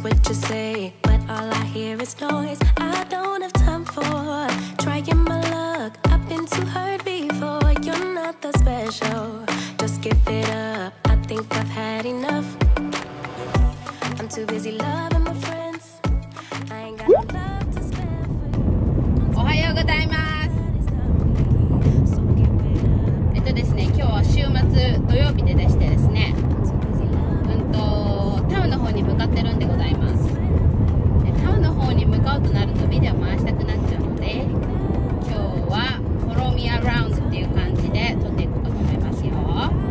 just what you say, but all I hear is noise. I don't have time for trying my luck. I've been too hurt before. You're not that special. Just give it up. I think I've had enough. I'm too busy loving my friends. I ain't got no love to spare for you. おはようございます。ですね、今日は週末土曜日でしてですね、タウンの方に向かってるんでございます。でタウンの方に向かうとなるとビデオ回したくなっちゃうので、今日は Follow Me Around っていう感じで撮っていこうかと思いますよ。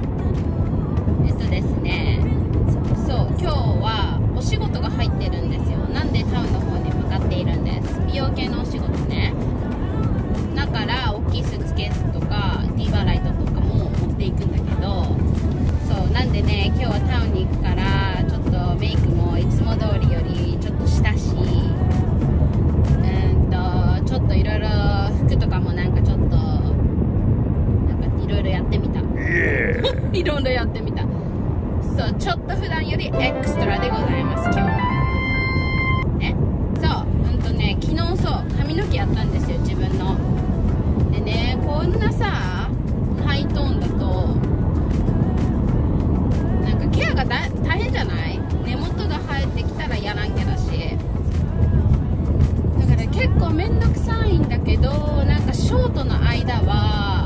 ですね、そう今日はお仕事が入ってるんですよ。なんでタウンの方に向かっているんです。美容系のお仕事ね。だから大きいスーツケースとかディーバーライトとかも持っていくんだけど、そうなんでね、今日はタウンに行くからちょっとメイクもいつも通りよりちょっとしたし、ちょっといろいろ服とかもなんかちょっとなんかいろいろやってみたいろいろやってみた。そうちょっと普段よりエクストラでございます今日ね。そうね、昨日そう髪の毛やったんですよ自分の。でね、こんなさハイトーンだとなんかケアが大変じゃない？根元が生えてきたらやらんけだし、だから結構めんどくさいんだけど、なんかショートの間は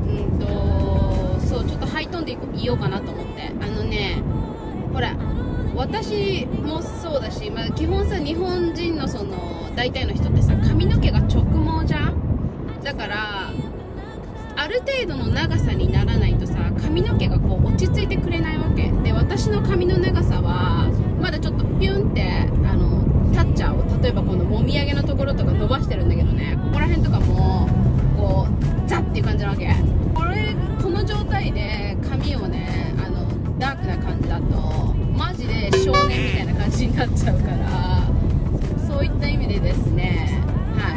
そうちょっとハイトーンでいようかなと思って。ほら私もそうだし、基本さ日本人のその大体の人ってさ髪の毛が直毛じゃん。だからある程度の長さにならないとさ髪の毛がこう落ち着いてくれないわけで、私の髪の長さはまだちょっとピュンって立っちゃう。例えばこのもみあげのところとか伸ばしてるんだけどね、ここら辺とかもこうザッっていう感じなわけ。この状態で髪をねダークな感じだとマジで少年みたいな感じになっちゃうから、そういった意味でですね、はい、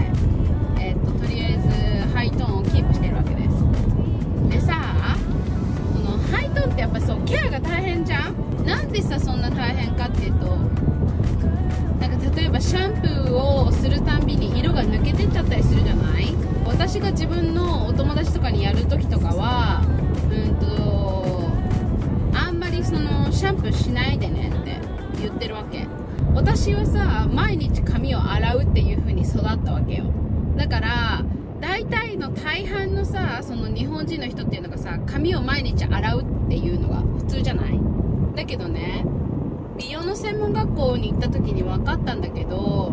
とりあえずハイトーンをキープしてるわけです。でさ、このハイトーンってやっぱそうケアが大変じゃん。なんでさそんな大変かっていうと、なんか例えばシャンプーをするたんびに色が抜けてっちゃったりするじゃない。私が自分のお友達とかにやるときとかはあんまりそのシャンプーしないでねって言ってるわけ。私はさ毎日髪を洗うっていう風に育ったわけよ。だから大半のさその日本人の人っていうのがさ髪を毎日洗うっていうのが普通じゃない。だけどね、美容の専門学校に行った時に分かったんだけど、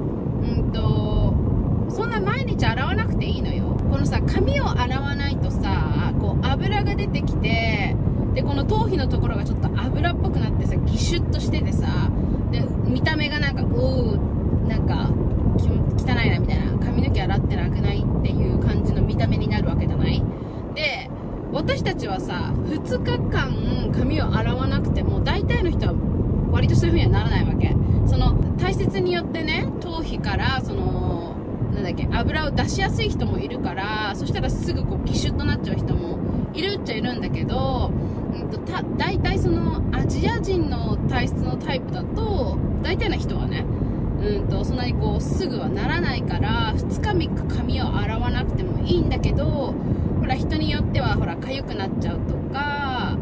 そんな毎日洗わなくていいのよ。このさ髪を洗わないとさこう油が出てきて、でこの頭皮のところがちょっと油っぽくなってさギシュッとしててさ、で見た目がなんかなんか汚いなみたいな、髪の毛洗ってなくないっていう感じの見た目になるわけじゃない。で私たちはさ2日間髪を洗わなくても大体の人は割とそういう風にはならないわけ。その体質によってね、頭皮からその油を出しやすい人もいるから、そしたらすぐこうギシュッとなっちゃう人もいるっちゃいるんだけど、大体そのアジア人の体質のタイプだと大体の人はねそんなにこうすぐはならないから、2日3日髪を洗わなくてもいいんだけど、ほら人によってはほら痒くなっちゃうとか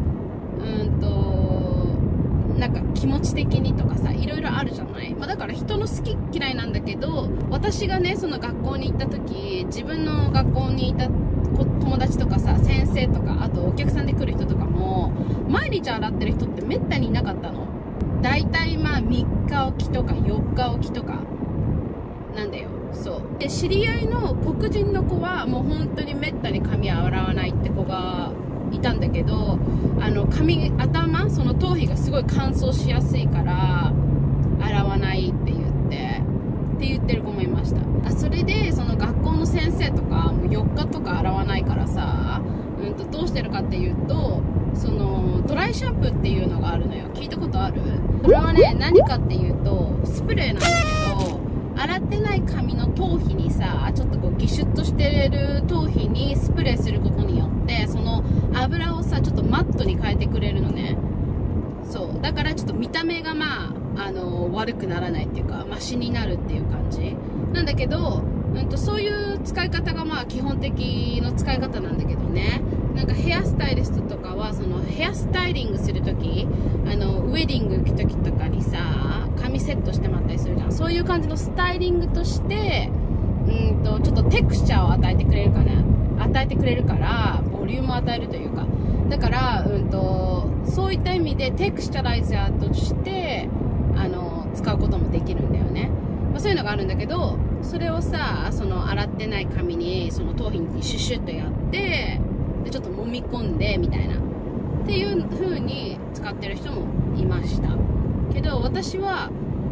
なんか気持ち的にとかさいろいろあるじゃない。だから人の好き嫌いなんだけど、私がねその学校に行った時、自分の学校にいた友達とかさ先生とかあとお客さんで来る人とかも毎日洗ってる人ってめったにいなかったの。だいたい3日おきとか4日おきとかなんだよ。そうで知り合いの黒人の子はもう本当にめったに髪洗わないって子がいたんだけど、頭その頭皮がすごい乾燥しやすいから洗わないって言ってる子もいました。それでその学校の先生とかもう4日とか洗わないからさ、どうしてるかっていうと、そのドライシャンプーっていうのがあるのよ。聞いたことある？それはね何かっていうとスプレーなんだけど、洗ってない髪の頭皮にさちょっとこうギシュッとしてる頭皮にスプレーすることによってその油をさちょっとマットに変えてくれるのね。そうだからちょっと見た目が悪くならないっていうかマシになるっていう感じなんだけど、そういう使い方がまあ基本的の使い方なんだけどね。なんかヘアスタイリストとかはそのヘアスタイリングするとき、ウェディング行くときとかにさ髪セットしてもらったりするじゃん。そういう感じのスタイリングとしてちょっとテクスチャーを与えてくれるからボリュームを与えるというか、だからそういった意味でテクスチャライザーとして使うこともできるんだよね。そういうのがあるんだけど、それをさその洗ってない髪にその頭皮にシュッシュッとやってでちょっと揉み込んでみたいなっていう風に使ってる人もいましたけど、私は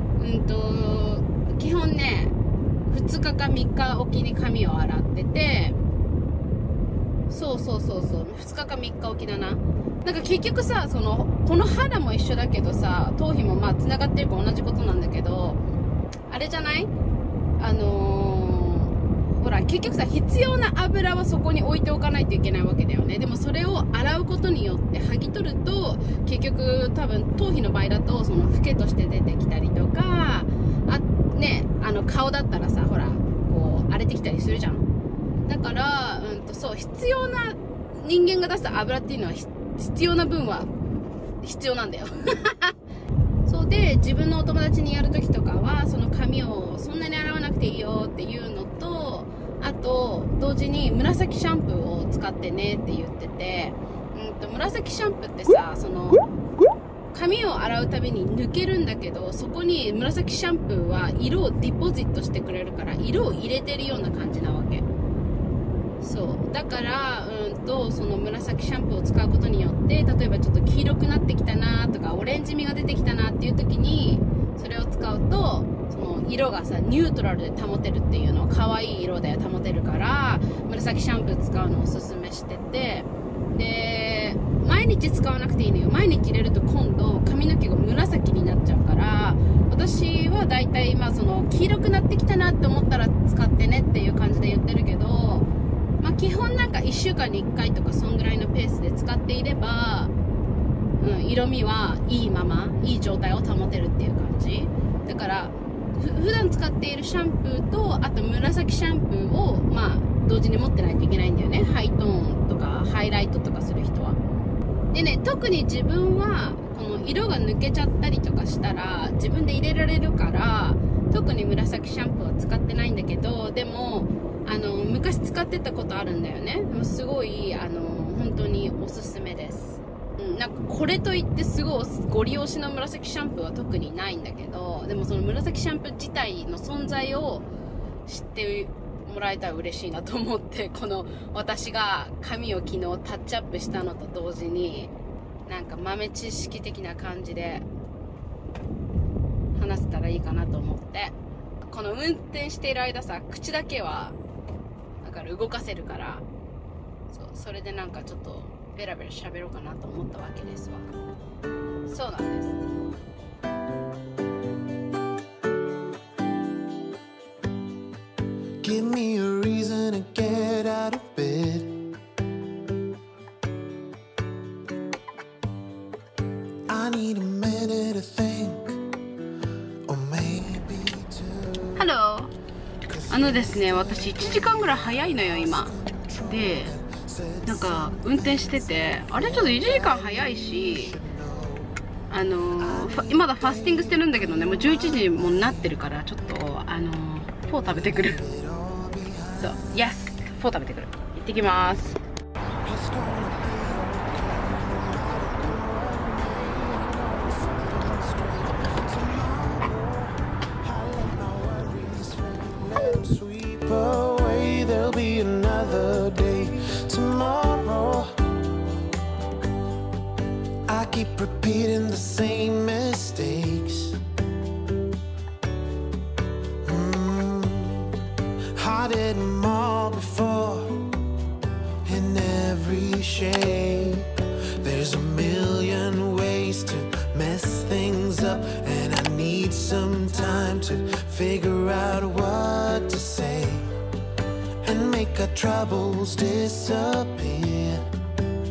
基本ね2日か3日おきに髪を洗ってて、そう2日か3日おきだな。なんか結局さこの肌も一緒だけどさ頭皮もまあつながってるから同じことなんだけど、あれじゃない？ほら結局さ必要な油はそこに置いておかないといけないわけだよね。でもそれを洗うことによって剥ぎ取ると結局多分頭皮の場合だとそのフケとして出てきたりとか顔だったらさほらこう荒れてきたりするじゃん。だからそう必要な人間が出す油っていうのは必要な分は必要なんだよそうで自分のお友達にやるときとかはその髪をそんなに洗わなくていいよっていうのと、あと同時に紫シャンプーを使ってねって言ってて、紫シャンプーってさその髪を洗うたびに抜けるんだけど、そこに紫シャンプーは色をディポジットしてくれるから色を入れてるような感じなわけ。そうだからその紫シャンプーを使うことによって例えばちょっと黄色くなってきたなとかオレンジ味が出てきたなっていう時にそれを使うとその色がさニュートラルで保てるっていうの、可愛い色で保てるから紫シャンプー使うのをおすすめしてて、で毎日使わなくていいのよ。毎日入れると今度髪の毛が紫になっちゃうから、私はだいたいその黄色くなってきたなって思ったら使ってねっていう感じで言ってるけど、基本なんか1週間に1回とかそんぐらいのペースで使っていれば、色味はいいままいい状態を保てるっていう感じだから、普段使っているシャンプーとあと紫シャンプーを同時に持ってないといけないんだよね。ハイトーンとかハイライトとかする人は。でね、特に自分はこの色が抜けちゃったりとかしたら自分で入れられるから特に紫シャンプーは使ってないんだけど、でも昔使ってたことあるんだよね。でもすごい本当におすすめです。なんかこれといってすごいご利用しの紫シャンプーは特にないんだけど、でもその紫シャンプー自体の存在を知ってもらえたら嬉しいなと思って、この私が髪を昨日タッチアップしたのと同時になんか豆知識的な感じで話せたらいいかなと思って、この運転している間さ口だけはだから動かせるから、それでなんかちょっとベラベラ喋ろうかなと思ったわけですわ。そうなんです。Give me a reason to get out of bed. I need a minute to think, or maybe two. Hello. ですね、私1時間ぐらい早いのよ今。で、なんか運転してて、あれちょっと1時間早いし、まだファスティングしてるんだけどね、もう11時もなってるからちょっとフォー食べてくる。そう、Yes、フォー食べてくる。行ってきます。Keep repeating the same mistakes. I did them all before in every shape. There's a million ways to mess things up, and I need some time to figure out what to say and make our troubles disappear.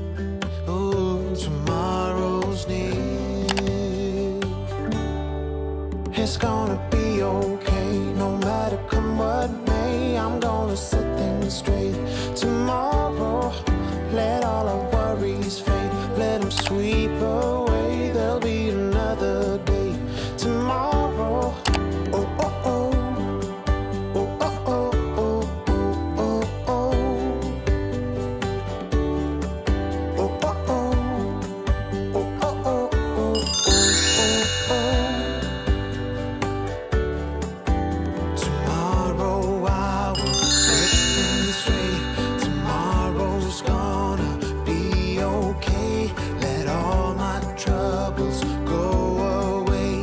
Oh, tomorrow's near. It's gonna be okay, no matter come what may. I'm gonna set things straight tomorrow. Let all our worries fade, let them sweep away. There'll be another day tomorrow. Oh, oh, oh. Oh, oh, oh, oh, oh, oh, oh. Oh, oh, oh. Oh, oh, oh, oh, oh, oh. Tomorrow I will set things straight. Tomorrow's gonna be okay. Let all my troubles go away.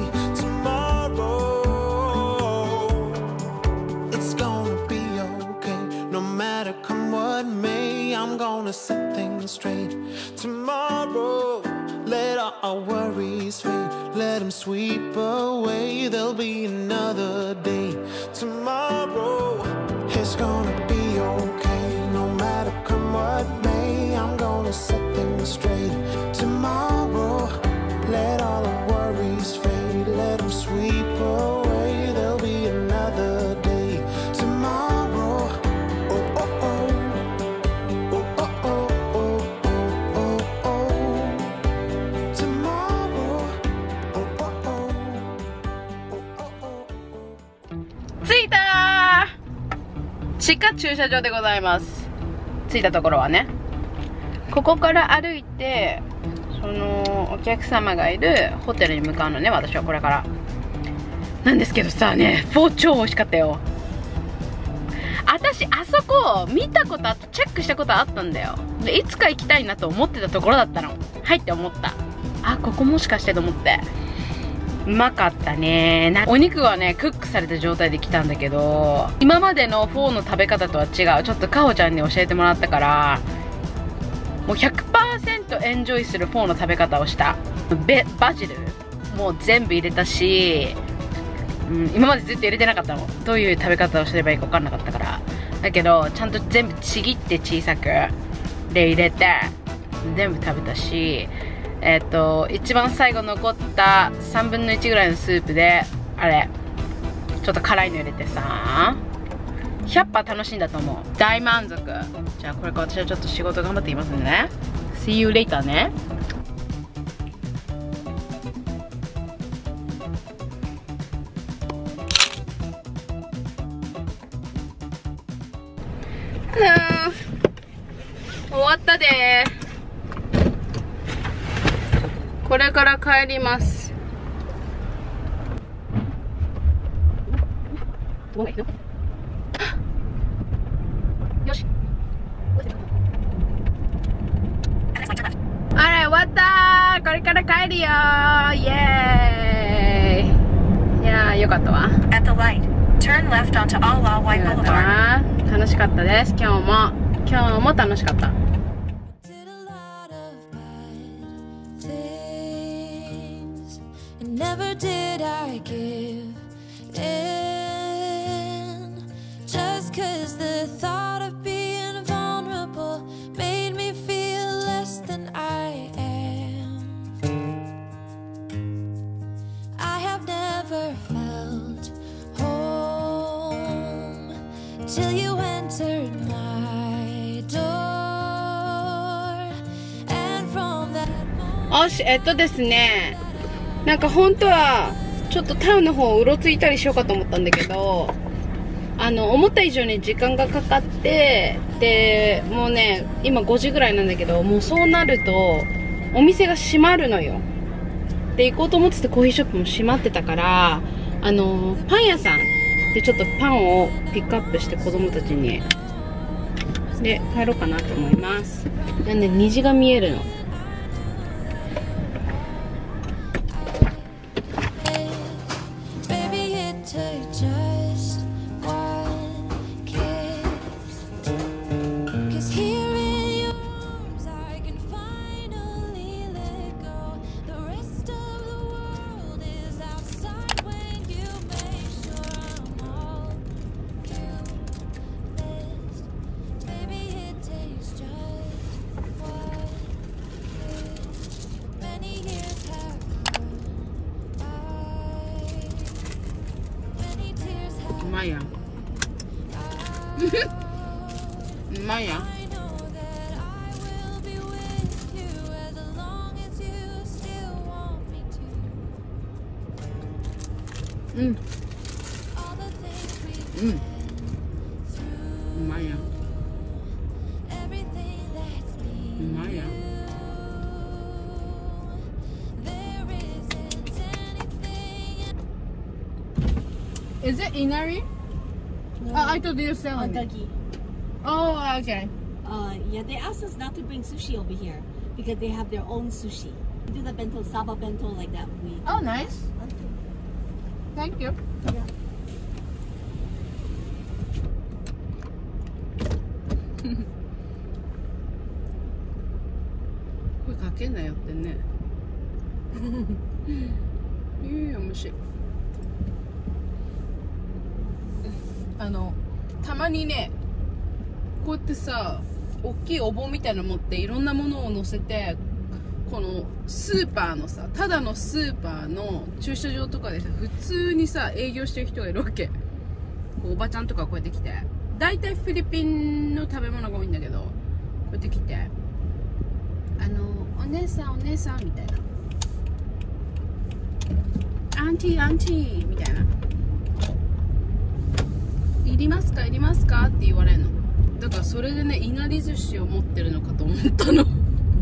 Tomorrow it's gonna be okay. No matter come what may, I'm gonna set things straight. Tomorrow, let all our worries fade, let them sweep away. There'll be another day tomorrow. It's gonna be okay, no matter come what may. I'm gonna set things straight tomorrow. Let all our worries fade, let them sweep away. There'll be another day tomorrow. Oh, oh, oh. Oh, oh, oh, oh, oh, oh, oh. Tomorrow. Oh, oh, oh. Oh, oh, oh. 着いたー。地下駐車場でございます。着いたところはね、ここから歩いてそのお客様がいるホテルに向かうのね。私はこれからなんですけどさね、フォー超美味しかったよ。私あそこ見たことあってチェックしたことあったんだよ。でいつか行きたいなと思ってたところだったの。はいって思った。あ、ここもしかしてと思って。うまかったね。お肉はねクックされた状態で来たんだけど、今までのフォーの食べ方とは違う。ちょっとかほちゃんに教えてもらったから、もう 100% エンジョイするフォーの食べ方をした。バジルもう全部入れたし、今までずっと入れてなかったの。どういう食べ方をすればいいか分かんなかったから。だけどちゃんと全部ちぎって小さくで入れて全部食べたし、一番最後残った3分の1ぐらいのスープであれちょっと辛いの入れてさ、100%楽しんだと思う。大満足。じゃあこれから私はちょっと仕事頑張っていきますんでね。 See you later ね。終わったでー。これから帰ります。よし。あれ終わったー。これから帰るよー。イエーイ。いやーよかったわ。 At the light, turn left onto Ala White Boulevard. 楽しかったです。今日も楽しかった。 Did a lot of bad things, and never did I give in. Just 'cause the thought of being vulnerable made me feel less than I am. I have never felt home till you entered my door, and from that moment よし、ですね、なんか本当はちょっとタウンの方をうろついたりしようかと思ったんだけど、思った以上に時間がかかって、でもうね今5時ぐらいなんだけど、もうそうなるとお店が閉まるのよ。で行こうと思ってたコーヒーショップも閉まってたから、パン屋さんでちょっとパンをピックアップして子供たちにで帰ろうかなと思います。なんで虹が見えるの。 baby, it took just one kiss. 'Cause here in your arms I can finally let go. The rest of the world is outside when you make sure I'm all you missed. Baby, it takes just one まいやんうまいやん。うんうん、うまいやん、うまいやん。Is it inari? No. I thought you were selling it. Dagi. Oh, okay. Yeah, they asked us not to bring sushi over here because they have their own sushi. We do the bento, saba bento like that. Oh, nice. Thank you. Yeah. 声かけんなよってね。面白い。たまにね、こうやってさ、大きいお盆みたいなの持っていろんなものを乗せて、このスーパーのさ、ただのスーパーの駐車場とかでさ、普通にさ、営業してる人がいるわけ。こうおばちゃんとかこうやって来て、大体フィリピンの食べ物が多いんだけど、こうやって来て、お姉さんお姉さんみたいな、アンティーアンティーみたいな、いりますかいりますかって言われるの。だからそれでね、いなり寿司を持ってるのかと思ったの。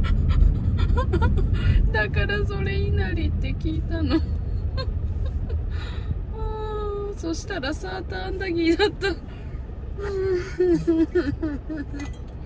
だからそれいなりって聞いたの。そしたらサーターアンダギーだった。